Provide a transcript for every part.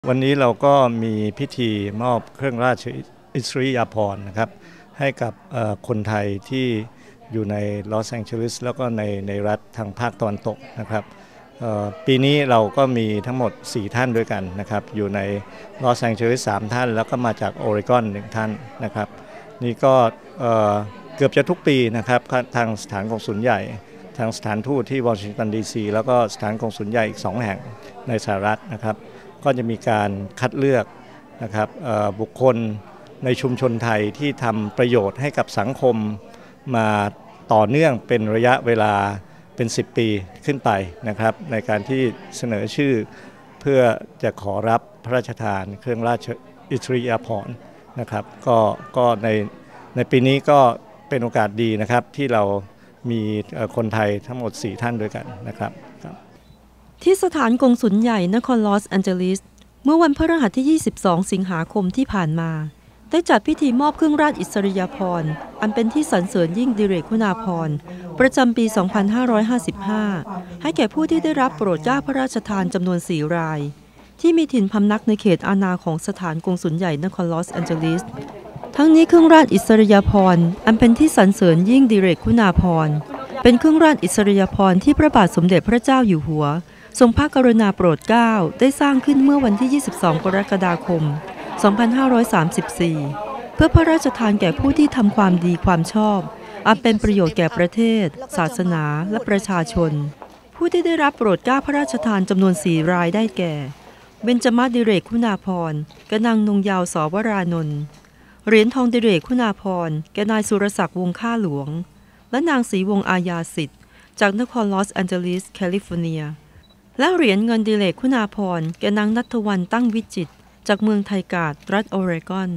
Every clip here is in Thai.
วันนี้เราก็มีพิธีมอบเครื่องราชอิสริยาภรณ์นะครับให้กับคนไทยที่อยู่ในลอสแองเจลิสแล้วก็ในรัฐทางภาคตะวันตกนะครับปีนี้เราก็มีทั้งหมด4ท่านด้วยกันนะครับอยู่ในลอสแองเจลิส3ท่านแล้วก็มาจากโอเรกอน1ท่านนะครับนี่ก็เกือบจะทุกปีนะครับทางสถานกงสุลใหญ่ทางสถานทูตที่วอชิงตันดีซีแล้วก็สถานกงสุลใหญ่อีก2แห่งในสหรัฐนะครับก็จะมีการคัดเลือกนะครับบุคคลในชุมชนไทยที่ทำประโยชน์ให้กับสังคมมาต่อเนื่องเป็นระยะเวลาเป็น10ปีขึ้นไปนะครับในการที่เสนอชื่อเพื่อจะขอรับพระราชทานเครื่องราชอิสริยาภรณ์นะครับก็ในปีนี้ก็เป็นโอกาสดีนะครับที่เรามีคนไทยทั้งหมด4ท่านด้วยกันนะครับที่สถานกงสุลใหญ่นครลอสแอนเจลิสเมื่อวันพฤหัสที่22สิงหาคมที่ผ่านมาได้จัดพิธีมอบเครื่องราชอิสริยาภรณ์อันเป็นที่สรรเสริญยิ่งดิเรกคุณาภรณ์ประจำปี 2555 ให้แก่ผู้ที่ได้รับโปรดเกล้าพระราชทานจำนวน4รายที่มีถิ่นพำนักในเขตอาณาของสถานกงสุลใหญ่นครลอสแอนเจลิสทั้งนี้เครื่องราชอิสริยาภรณ์อันเป็นที่สรรเสริญยิ่งดิเรกคุณาภรณ์เป็นเครื่องราชอิสริยาภรณ์ที่พระบาทสมเด็จพระเจ้าอยู่หัวทรงพระกรุณาโปรดเกล้าได้สร้างขึ้นเมื่อวันที่ 22 กรกฎาคม 2534 เพื่อพระราชทานแก่ผู้ที่ทำความดีความชอบอันเป็นประโยชน์แก่ประเทศศาสนาและประชาชนผู้ที่ได้รับโปรดเกล้าพระราชทานจำนวน4รายได้แก่เบญจมาศดิเรกคุณาภรณ์แก่นางนงยาวสวรานนท์เหรียญทองดิเรกคุณาภรณ์แก่นายสุรศักดิ์วงศ์ข้าหลวงและนางศรีวงศ์อาญาสิทธิ์จากนครลอสแอนเจลิสแคลิฟอร์เนียและเหรียญเงินดิเรกคุณาภรณ์แก่นางณัฐวรรณตั้งวิจิตรจากเมืองไทกาดรัฐโอเรกอน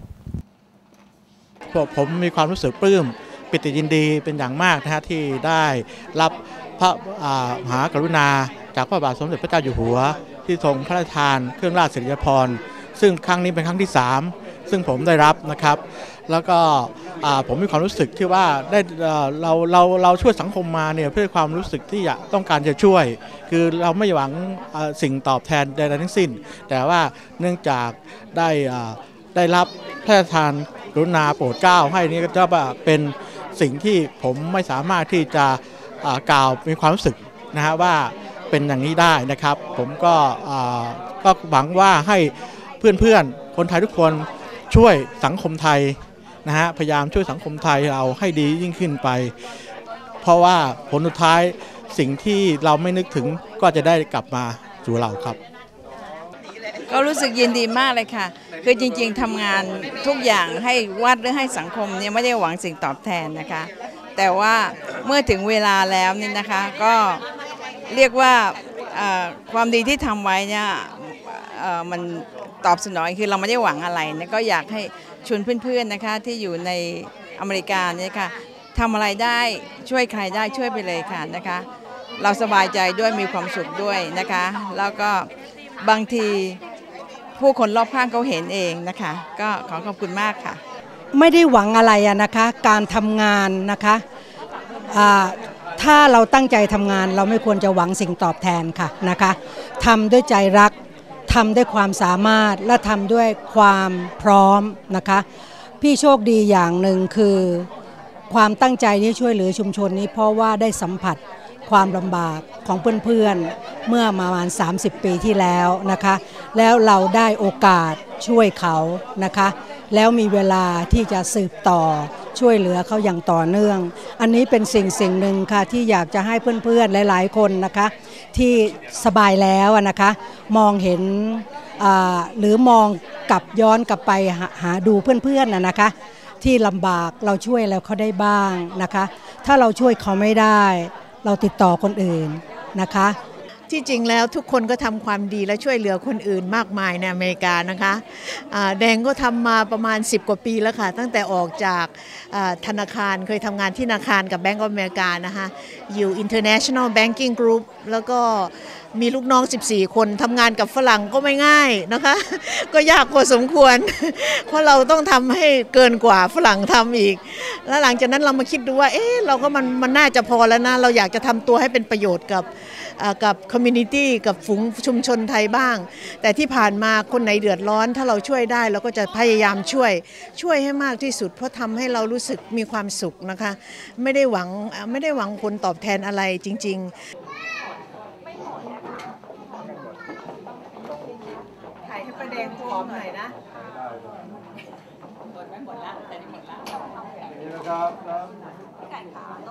ผมมีความรู้สึกปลื้มปิติยินดีเป็นอย่างมากนะฮะที่ได้รับพระมหากรุณาจากพระบาทสมเด็จพระเจ้าอยู่หัวที่ทรงพระราชทานเครื่องราชอิสริยาภรณ์ซึ่งครั้งนี้เป็นครั้งที่3ซึ่งผมได้รับนะครับแล้วก็ผมมีความรู้สึกที่ว่าได้เราช่วยสังคมมาเนี่ยเพื่อความรู้สึกที่ต้องการจะช่วยคือเราไม่หวังสิ่งตอบแทนใดๆทั้งสิ้นแต่ว่าเนื่องจากได้รับพระราชทานกรุณาโปรดเกล้าให้นี่ก็จะเป็นสิ่งที่ผมไม่สามารถที่จะกล่าวมีความรู้สึกนะฮะว่าเป็นอย่างนี้ได้นะครับผมก็หวังว่าให้เพื่อนๆคนไทยทุกคนช่วยสังคมไทยนะฮะพยายามช่วยสังคมไทยเราให้ดียิ่งขึ้นไปเพราะว่าผลสุดท้ายสิ่งที่เราไม่นึกถึงก็จะได้กลับมาสู่เราครับก็รู้สึกยินดีมากเลยค่ะคือจริงๆทำงานทุกอย่างให้วัดหรือให้สังคมเนี่ยไม่ได้หวังสิ่งตอบแทนนะคะแต่ว่าเมื่อถึงเวลาแล้วนี่นะคะก็เรียกว่าความดีที่ทำไว้เนี่ยมันตอบสนองคือเราไม่ได้หวังอะไรนะก็อยากให้ชวนเพื่อนๆนะคะที่อยู่ในอเมริกาเนี่ยค่ะทำอะไรได้ช่วยใครได้ช่วยไปเลยค่ะนะคะเราสบายใจด้วยมีความสุขด้วยนะคะแล้วก็บางทีผู้คนรอบข้างเขาเห็นเองนะคะก็ขอขอบคุณมากค่ะไม่ได้หวังอะไรนะคะการทำงานนะคะถ้าเราตั้งใจทำงานเราไม่ควรจะหวังสิ่งตอบแทนค่ะนะคะทำด้วยใจรักทำด้วยความสามารถและทำด้วยความพร้อมนะคะพี่โชคดีอย่างหนึ่งคือความตั้งใจที่ช่วยเหลือชุมชนนี้เพราะว่าได้สัมผัสความลำบากของเพื่อนๆเมื่อประมาณ30 ปีที่แล้วนะคะแล้วเราได้โอกาสช่วยเขานะคะแล้วมีเวลาที่จะสืบต่อช่วยเหลือเขาอย่างต่อเนื่องอันนี้เป็นสิ่งหนึ่งค่ะที่อยากจะให้เพื่อนๆหลายๆคนนะคะที่สบายแล้วนะคะมองเห็นหรือมองกลับย้อนกลับไปหาดูเพื่อนๆนะคะที่ลำบากเราช่วยแล้วเขาได้บ้างนะคะถ้าเราช่วยเขาไม่ได้เราติดต่อคนอื่นนะคะที่จริงแล้วทุกคนก็ทำความดีและช่วยเหลือคนอื่นมากมายในอเมริกานะคะแดงก็ทำมาประมาณ10 กว่าปีแล้วค่ะตั้งแต่ออกจากธนาคารเคยทำงานที่ธนาคารกับแบงก์อเมริกานะคะอยู่ International Banking Group แล้วก็มีลูกน้อง14 คนทำงานกับฝรั่งก็ไม่ง่ายนะคะก็ยากพอสมควรเพราะเราต้องทำให้เกินกว่าฝรั่งทำอีกแล้วหลังจากนั้นเรามาคิดดูว่าเราก็มันน่าจะพอแล้วนะเราอยากจะทำตัวให้เป็นประโยชน์กับกับคอมมูนิตี้กับฝูงชุมชนไทยบ้าง แต่ที่ผ่านมาคนไหนเดือดร้อนถ้าเราช่วยได้เราก็จะพยายามช่วยให้มากที่สุดเพราะทำให้เรารู้สึกมีความสุขนะคะไม่ได้หวังผลตอบแทนอะไรจริงๆถ่ายให้ประแดงพร้อมหน่อยนะหมดละแต่นี่หมดละ